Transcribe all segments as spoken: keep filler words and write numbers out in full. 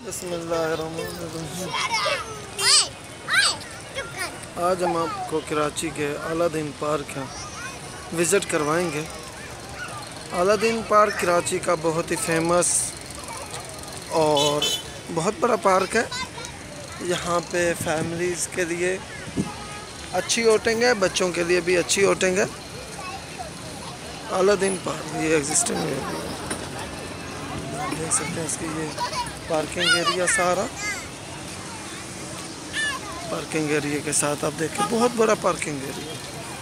बिस्मिल्लाहिर्रहमानिर्रहीम। आज हम आपको कराची के अलादीन पार्क विज़िट करवाएंगे। अलादीन पार्क कराची का बहुत ही फेमस और बहुत बड़ा पार्क है। यहाँ पे फैमिलीज़ के लिए अच्छी होटिंग है, बच्चों के लिए भी अच्छी होटिंग है। अलादीन पार्क ये एग्जिस्टिंग है, देख सकते हैं इसकी ये पार्किंग एरिया, सारा पार्किंग एरिया के साथ आप देखें, बहुत बड़ा पार्किंग एरिया।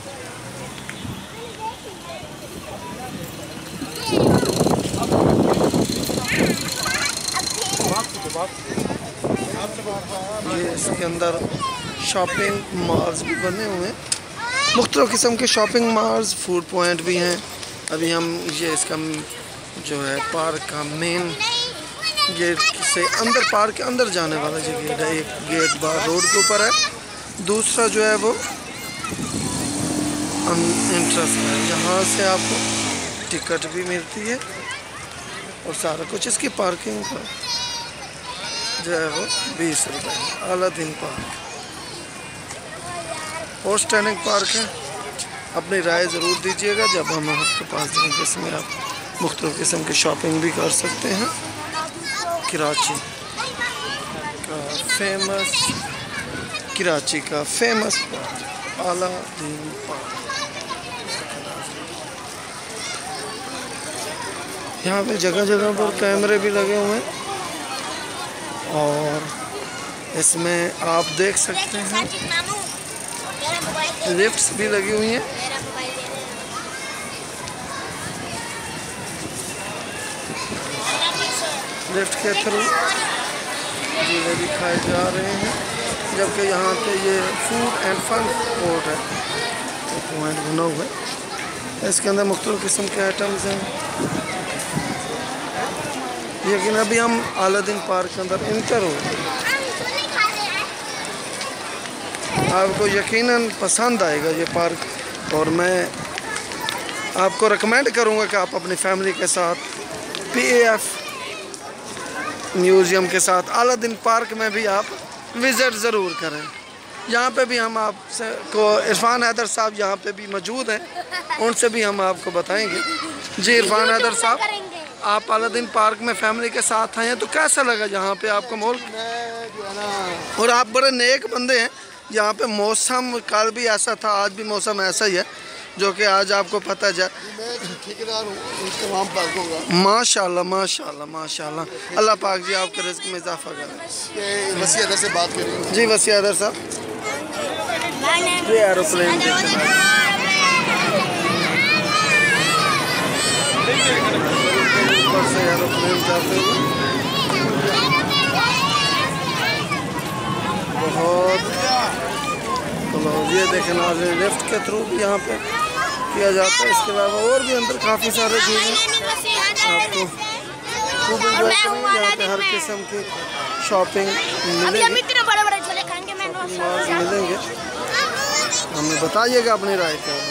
ये इसके अंदर शॉपिंग मॉल्स भी बने हुए हैं, मुख्तलिफ किस्म के शॉपिंग मॉल्स, फूड पॉइंट भी हैं। अभी हम ये इसका जो है पार्क का मेन गेट से अंदर, पार्क के अंदर जाने वाला जो गेट है, एक गेट बाहर रोड के ऊपर है, दूसरा जो है वो एंट्रेंस है। यहाँ से आपको टिकट भी मिलती है और सारा कुछ। इसकी पार्किंग का जो है वो बीस रुपये है। अलादीन पार्क आउटस्टैंडिंग पार्क है। अपनी राय ज़रूर दीजिएगा जब हम आपके पास जाएंगे। इसमें आप मुख्तलिफ किस्म की शॉपिंग भी कर सकते हैं। कराची का फेमस कराची का फेमस पार्क अलादीन पार्क। यहाँ पे जगह जगह पर कैमरे भी लगे हुए हैं और इसमें आप देख सकते हैं लिफ्ट्स भी लगी हुई हैं। लिफ्ट के थ्रू झूले भी खाए जा रहे हैं, जबकि यहाँ पे ये फूड एंड फन कोर्ट है, एक पॉइंट बना हुआ है। इसके अंदर मुख्तलिफ किस्म के आइटम्स हैं। लेकिन अभी हम अलादीन पार्क के अंदर इंटर हो गए। आपको यकीनन पसंद आएगा ये पार्क और मैं आपको रिकमेंड करूँगा कि आप अपनी फैमिली के साथ पी ए एफ म्यूज़ियम के साथ अलादीन पार्क में भी आप विज़िट ज़रूर करें। यहाँ पे भी हम आपसे को इरफान हैदर साहब यहाँ पे भी मौजूद हैं, उनसे भी हम आपको बताएंगे। जी इरफान हैदर साहब, आप अलादीन पार्क में फैमिली के साथ आए हैं तो कैसा लगा यहाँ पे आपको माहौल? जो है ना, और आप बड़े नेक बंदे हैं। यहाँ पे मौसम कल भी ऐसा था, आज भी मौसम ऐसा ही है, जो कि आज आपको पता है। ठेकेदार हूँ। माशाल्लाह माशाल्लाह माशाल्लाह। अल्लाह पाक जी आपके रिज़्क़ में इजाफा करें। वसी हैदर से बात करें। जी वसी हैदर साहब, ये एरोप्लेन ऊपर से एरोप्लेन जाते हुए बहुत ये देखें ना, लिफ्ट के थ्रू भी यहाँ पे किया जाता है। इसके अलावा और भी अंदर काफ़ी सारे झूले आपको खूब इंजॉय करेंगे। यहाँ पे हर किस्म की शॉपिंग मिलेगी, मिलेंगे। हमें बताइएगा अपनी राय क्या।